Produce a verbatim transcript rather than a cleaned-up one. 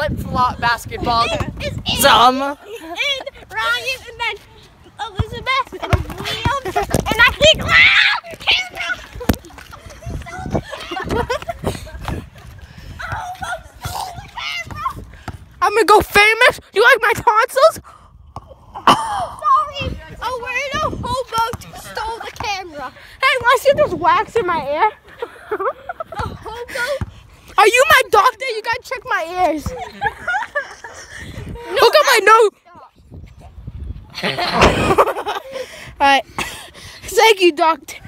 flip-flop basketball. It's in, Some. and Ryan, and then Elizabeth, and Liam, and I think, ah, camera! I'm gonna go famous. You like my tonsils? Sorry, a weirdo hobo stole the camera. Hey, why is there just wax in my ear? A hobo? Are you my doctor? You gotta check my ears. No, Look at my nose. Alright. Thank you, doctor.